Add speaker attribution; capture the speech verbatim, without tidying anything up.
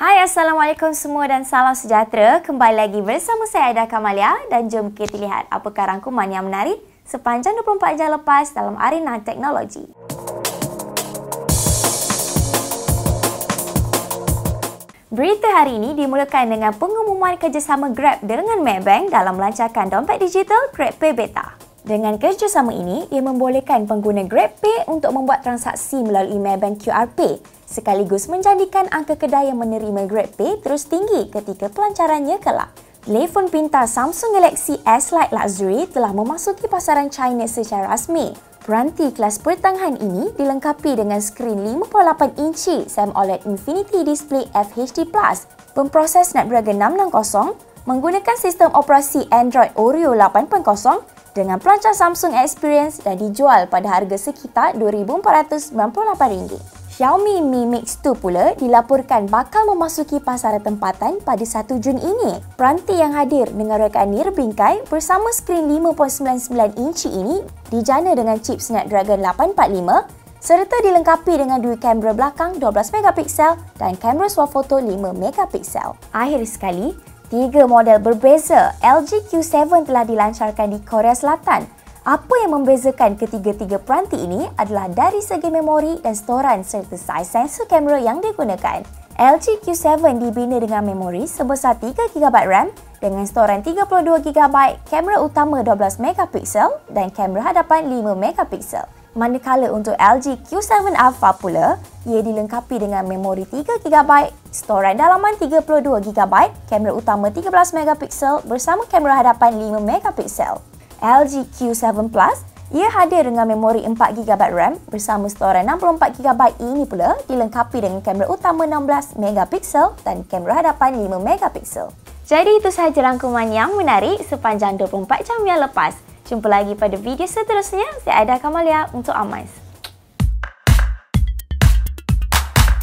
Speaker 1: Hai, Assalamualaikum semua dan salam sejahtera. Kembali lagi bersama saya Aida Kamalia dan jom kita lihat apakah rangkuman yang menarik sepanjang dua puluh empat jam lepas dalam arena teknologi. Berita hari ini dimulakan dengan pengumuman kerjasama Grab dengan Maybank dalam melancarkan dompet digital GrabPay Beta. Dengan kerjasama ini, ia membolehkan pengguna GrabPay untuk membuat transaksi melalui Maybank Q R Pay sekaligus menjadikan angka kedai yang menerima GrabPay terus tinggi ketika pelancarannya kelak. Telefon pintar Samsung Galaxy S Lite Luxury telah memasuki pasaran China secara rasmi. Peranti kelas pertengahan ini dilengkapi dengan skrin lima puluh lapan inci SAM OLED Infinity Display F H D plus, pemproses Snapdragon enam enam kosong, menggunakan sistem operasi Android Oreo lapan titik kosong dengan pelancar Samsung Experience dan dijual pada harga sekitar dua ribu empat ratus sembilan puluh lapan ringgit. Xiaomi Mi Mix dua pula dilaporkan bakal memasuki pasaran tempatan pada satu Jun ini. Peranti yang hadir dengan rekaan nirbingkai bersama skrin lima perpuluhan sembilan sembilan inci ini dijana dengan chip Snapdragon lapan empat lima serta dilengkapi dengan dua kamera belakang dua belas megapiksel dan kamera swafoto lima megapiksel. Akhir sekali, tiga model berbeza L G Q tujuh telah dilancarkan di Korea Selatan. Apa yang membezakan ketiga-tiga peranti ini adalah dari segi memori dan storan serta saiz sensor kamera yang digunakan. L G Q tujuh dibina dengan memori sebesar tiga gigabyte RAM dengan storan tiga puluh dua gigabyte, kamera utama dua belas megapiksel dan kamera hadapan lima megapiksel. Manakala untuk L G Q tujuh Alpha pula, ia dilengkapi dengan memori tiga gigabyte, storan dalaman tiga puluh dua gigabyte, kamera utama tiga belas megapiksel bersama kamera hadapan lima megapiksel. L G Q tujuh Plus, ia hadir dengan memori empat gigabyte RAM bersama storan enam puluh empat gigabyte. Ini pula dilengkapi dengan kamera utama enam belas megapiksel dan kamera hadapan lima megapiksel. Jadi itu sahaja rangkuman yang menarik sepanjang dua puluh empat jam yang lepas. Jumpa lagi pada video seterusnya. Saya Aida Kamalia untuk Amais.